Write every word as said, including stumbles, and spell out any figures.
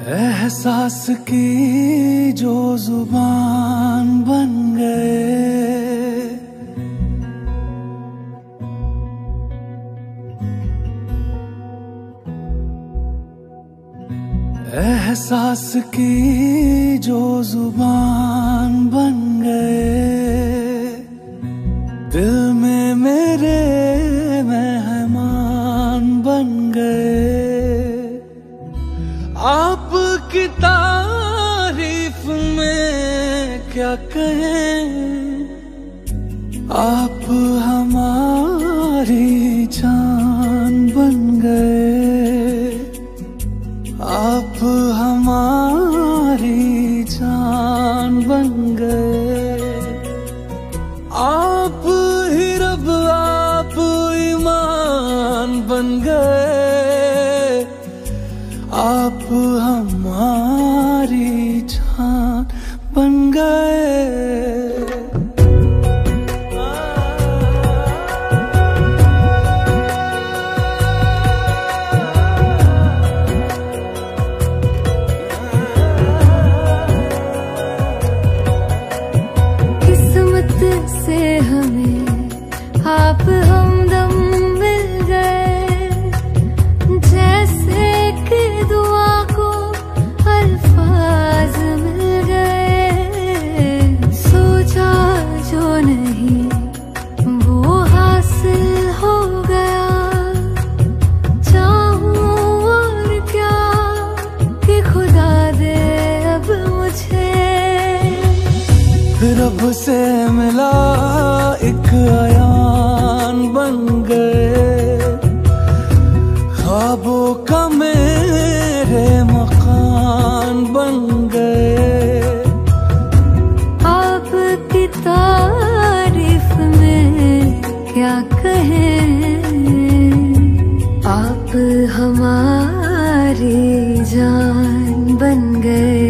एहसास की जो जुबान बन गए, एहसास की जो जुबान बन गए, दिल में मेरे मेहमान बन गए। आपकी तारीफ में क्या कहें, आप हमारी जान बन गए, आप हमारी जान बन गए। आप ही रब आप ईमान बन गए, आप हमारी जान बन गए। किस्मत से हमें आप हमदम मिल गए, जैसे कि दुआ को अल्फाज मिल गए। सोचा जो नहीं वो हासिल हो गया, चाहूं और क्या कि खुदा दे अब मुझे। रब से मिला एक अयान बन गए, ख्वाबों का मेरे मकान बन गए। आपकी तारीफ में क्या कहें, आप हमारी जान बन गए।